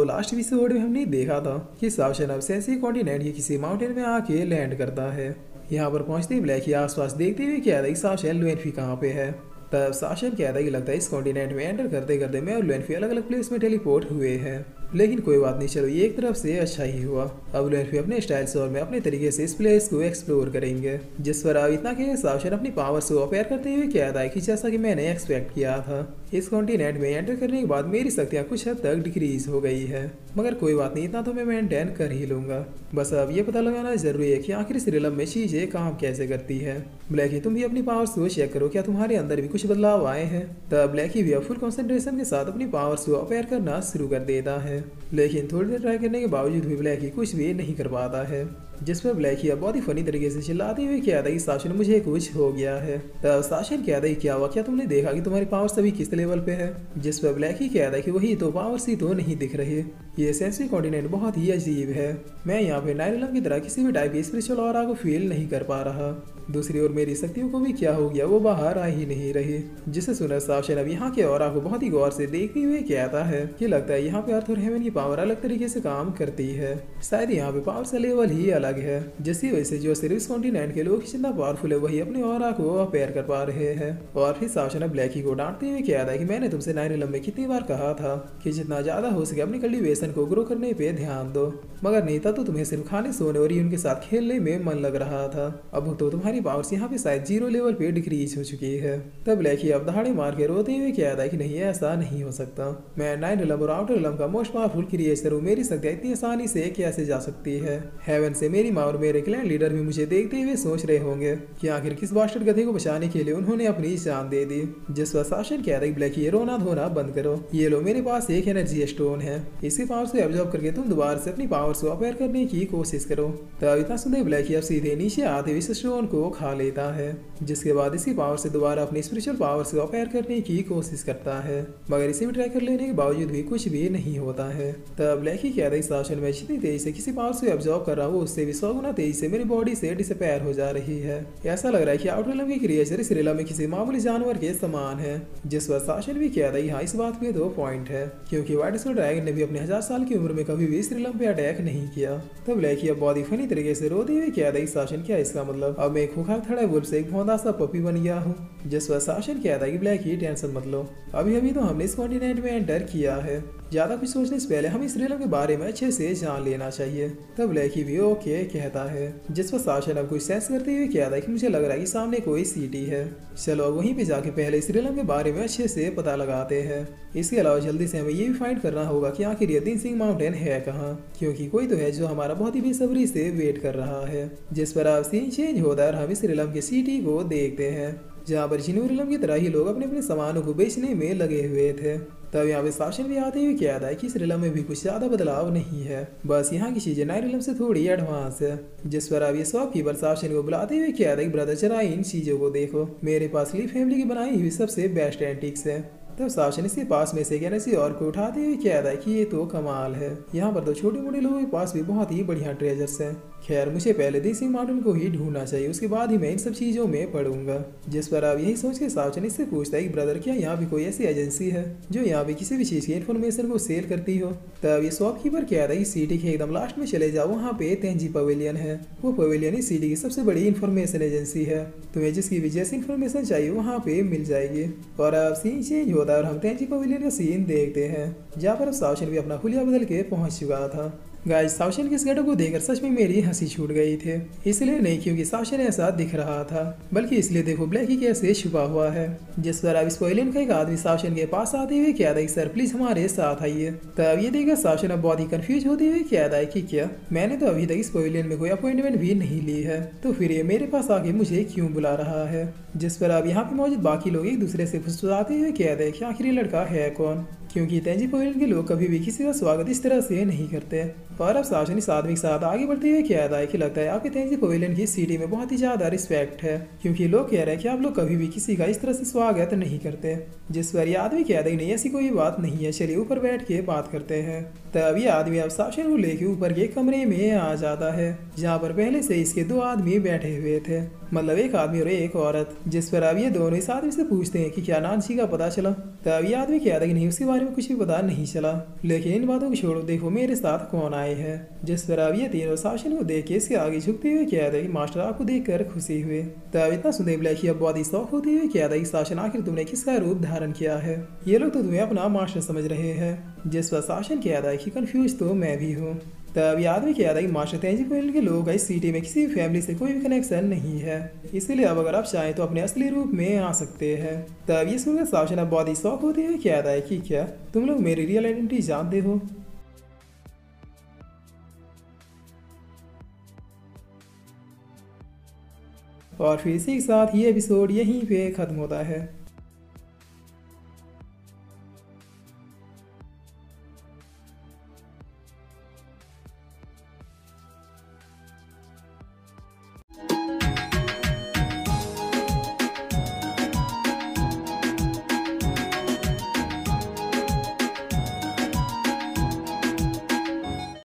Last episode में हमने देखा था कि सावशन अब सेंसी कॉन्टिनेंट के किसी माउंटेन में आके लैंड करता है। यहाँ पर पहुंचते ही ब्लैक आसपास देखते हुए कहता है कि सावशन लुएनफी कहाँ पे है। तब सावशन कहता है कि लगता है इस कॉन्टिनेंट में एंटर करते करते मैं और लुएनफी अलग अलग प्लेस में टेलीपोर्ट हुए हैं, लेकिन कोई बात नहीं, चलो ये एक तरफ से अच्छा ही हुआ। अब लुएनफी अपने स्टाइल से और मैं अपने तरीके से इस प्लेस को एक्सप्लोर करेंगे। जिस पर अब इतना कि सावशन अपनी पावर से अपेयर करते हुए कहता है कि जैसा कि मैंने एक्सपेक्ट किया था, इस कॉन्टिनेंट में एंटर करने के बाद मेरी शक्तियाँ कुछ हद तक डिक्रीज हो गई है, मगर कोई बात नहीं, इतना तो मैं मेंटेन कर ही लूंगा। बस अब ये पता लगाना जरूरी है कि आखिर इस रिलम में चीजें काम कैसे करती है। ब्लैकी तुम भी अपनी पावर्स को चेक करो, क्या तुम्हारे अंदर भी कुछ बदलाव आए हैं। तब ब्लैकी भी अब फुल कंसंट्रेशन के साथ अपनी पावर्स को अपेयर करना शुरू कर देता है, लेकिन थोड़ी देर ट्राई करने के बावजूद भी ब्लैकी कुछ भी नहीं कर पाता है। जिस पर ब्लैकी अब बहुत ही फनी तरीके से चिल्लाते हुए कहता है कि साशन मुझे कुछ हो गया है। तब साशन कहता है क्या हुआ, क्या तुमने देखा कि तुम्हारी पावर सभी किस लेवल पे है। जिस पर ब्लैकी कहता है कि वही तो पावर्स ही तो नहीं दिख रही। ये सेंसरी कॉन्टिनेंट बहुत ही अजीब है, मैं यहाँ पे नाइलम की तरह किसी भी टाइप की स्पिरिचुअल ऑरा को फील नहीं कर पा रहा। दूसरी ओर मेरी शक्तियों को भी क्या हो गया, वो बाहर आ ही नहीं रही। जिसे सुनकर सावशन अब यहाँ के ऑरा को बहुत ही गौर से देखते हुए कहता है कि लगता है यहाँ पे अर्थ और हेवन की पावर अलग तरीके से काम करती है, शायद यहाँ पे पावर का लेवल ही अलग है, जिसकी वजह से जो सिर्फ इस कॉन्टिनेंट के लोग जितना पावरफुल है वही अपने ऑरा को अपेयर कर पा रहे हैं। और फिर सावशन अब ब्लैकी को डांटते हुए कहता है कि मैंने तुमसे नाइलम में कितनी बार कहा था कि जितना ज्यादा हो सके अपनी कल्टीवेशन को ग्रो करने पे ध्यान दो, मगर नहीं था तो तुम्हें सिर्फ खाने सोने और उनके साथ खेलने में मन लग रहा था। अब तो तुम्हारी पावर्स यहाँ पे शायद 0 लेवल पे डिक्रीज हो चुकी है। तब ब्लैकी अब दहाड़े मार के रोते हुए कहता है कि नहीं, ऐसा नहीं हो सकता, मैं नाइलम और आउटर लम का मोस्ट पावरफुल क्रिएचर हूँ, मेरी शक्तियाँ इतनी आसानी से कैसे जा सकती है। हेवन से मेरी माँ और मेरे क्लैन लीडर भी मुझे देखते हुए सोच रहे होंगे कि आखिर किस बास्टर्ड गधे को बचाने के लिए उन्होंने अपनी जान दे दी। जिस पर शासन कहता है ब्लैकी ये रोना धोना बंद करो, ये लो मेरे पास एक एनर्जी स्टोन है, इसके पावर से ऑब्जॉर्ब करके तुम दोबारा से अपनी पावर को अपेयर करने की कोशिश करो। तब इतना सुनते ब्लैकी अब सीधे नीचे आते हुए इस स्टोन को खा लेता है, जिसके बाद इसकी पावर से दोबारा अपनी स्पिरिचुअल पावर से अपेयर करने की कोशिश करता है, मगर इसे भी ट्राई कर लेने के बावजूद भी कुछ भी नहीं होता है। तब ब्लैकी कहता है शासन में जितनी तेजी से किसी पावर से ऑब्जॉर्ब कर रहा हूँ उससे भी 100 गुना तेजी से मेरी बॉडी से डिसअपेयर हो जा रही है। ऐसा लग रहा है कि आउटर रिलम की क्रिएचर इस रिलम में किसी मामूली जानवर के समान है। जिस पर शासन भी कहता है हाँ, इस बात में 2 पॉइंट है, क्योंकि व्हाइट स्कल ड्रैगन ने भी अपने 1000 साल की उम्र में कभी भी इस रिलम पे अटैक नहीं किया। तब ब्लैकी अब बहुत ही फनी तरीके से रोते हुए कहता है शासन क्या इसका मतलब अब मैं खूंखार खड़ा वुल्फ से एक भौंदा सा पपी बन गया हूँ। जिस पर शासन कहता है कि ब्लैकी टेंशन मत लो, अभी तो हमने इस कॉन्टिनेंट में एंटर किया है, ज्यादा कुछ सोचने से पहले हम इस रिलम के बारे में अच्छे से जान लेना चाहिए। तब ब्लैकी भी ओके कहता है, जिस पर शासन अब कुछ सेंस करते हुए कहता है कि मुझे लग रहा है कि सामने कोई सिटी है, चलो अब वहीं पे जाके पहले इस रिलम के बारे में अच्छे से पता लगाते हैं। इसके अलावा जल्दी से हमें ये भी फाइंड करना होगा कि आखिर ये 3 सिंह माउंटेन है कहाँ, क्योंकि कोई तो है जो हमारा बहुत ही बेसब्री से वेट कर रहा है। जिस पर अब सीन चेंज होता है और हम इस रिलम के सिटी को देखते हैं, जहाँ पर जिन्हों रिलम की तरह ही लोग अपने अपने सामानों को बेचने में लगे हुए थे। तब यहाँ पे शासन भी आते हुए कहता है कि इस रिलम में भी कुछ ज्यादा बदलाव नहीं है, बस यहाँ की चीजें नए रिलम से थोड़ी एडवांस है। जिस पर अब ये शॉपकीपर शासन को बुलाते हुए कहता है कि ब्रदर जरा इन चीजों को देखो, मेरे पास ली फैमिली की बनाई हुई सबसे बेस्ट एंटिक्स है। तब शासन इसके पास में से एक एनर्जी और को उठाते हुए कहता है कि ये तो कमाल है, यहाँ पर तो छोटे मोटे लोगों के पास भी बहुत ही बढ़िया ट्रेजर्स हैं। खैर मुझे पहले देसी माउंटेन को ही ढूंढना चाहिए, उसके बाद ही मैं इन सब चीजों में पढ़ूंगा। जिस पर अब यही सोच के शासन इससे पूछता है कि ब्रदर क्या यहाँ भी कोई ऐसी एजेंसी है जो यहाँ पे किसी भी चीज की इन्फॉर्मेशन को सेल करती हो। तब ये शॉपकीपर कहता है कि सिटी के एकदम लास्ट में चले जाओ, वहाँ पे तेंजी पवेलियन है, वो पवेलियन इस सिटी की सबसे बड़ी इन्फॉर्मेशन एजेंसी है, तुम्हें जिसकी भी जैसी इन्फॉर्मेशन चाहिए वहाँ पे मिल जाएगी। और अब सीन चेंज होता है और हम तेंजी पवेलियन का सीन देखते हैं, जहाँ पर अब शासन भी अपना हुलिया बदल के पहुंच चुका था। गाइस शासन के इस गेटअप को देखकर सच में मेरी हंसी छूट गई थी, इसलिए नहीं क्योंकि शासन ऐसा दिख रहा था, बल्कि इसलिए देखो ब्लैकी कैसे छुपा हुआ है। जिस पर अब इस पवेलियन का एक आदमी शासन के पास आते हुए कहता है कि सर प्लीज हमारे साथ आइए। तब ये देखकर शासन अब बहुत ही कंफ्यूज होते हुए कहता है कि क्या मैंने तो अभी तक इस पवेलियन में कोई अपॉइंटमेंट भी नहीं ली है, तो फिर ये मेरे पास आके मुझे क्यों बुला रहा है। जिस पर अब यहाँ पे मौजूद बाकी लोग एक दूसरे से फुसफुसाते हुए कहते हैं कि आखिर ये लड़का है कौन, क्योंकि तेंजी पवेलियन के लोग कभी भी किसी का स्वागत इस तरह से नहीं करते। और अब शासन इस आदमी के साथ आगे बढ़ते हुए कहता है कि लगता है आपके तेंजी पवेलियन की सिटी में बहुत ही ज्यादा रिस्पेक्ट है, क्योंकि लोग कह रहे हैं कि आप लोग कभी भी किसी का इस तरह से स्वागत नहीं करते। जिस पर यह आदमी कहता है कि नहीं ऐसी कोई बात नहीं है, चलिए ऊपर बैठ के बात करते हैं। तब ये आदमी अब शासन को लेके ऊपर के कमरे में आ जाता है, जहाँ पर पहले से इसके 2 आदमी बैठे हुए थे, मतलब एक आदमी और एक औरत। जिस पर अब ये दोनों इस आदमी से पूछते हैं कि क्या नानसी का पता चला। तब ये आदमी कहता है कि नहीं उसके बारे में में कुछ भी पता नहीं चला। लेकिन इन बातों को छोड़ो, देखो मेरे साथ कौन आए हैं। जिस पर अब ये तीनों साशन को देख के इसके आगे झुकते हुए कहता है कि मास्टर आपको देखकर खुशी हुए। तब इतना सुनते ब्लैकी अब बहुत ही शौक होते हुए कहता है कि साशन आखिर तुमने किसका रूप धारण किया है, ये लोग तो तुम्हें अपना मास्टर समझ रहे हैं। जिस पर साशन कहता है कि कंफ्यूज तो मैं भी हूँ। तब याद भी किया था कि मास्टर तेंजी कोयल के लोगों का इस सिटी में किसी भी फैमिली से कोई भी कनेक्शन नहीं है, इसीलिए अब अगर आप चाहें तो अपने असली रूप में आ सकते हैं। तब ये सुनकर साशन अब बहुत ही शौक होते हुए कहता है कि क्या तुम लोग मेरी रियल आइडेंटिटी जानते हो। और फिर इसी के साथ ये एपिसोड यहीं पे खत्म होता है।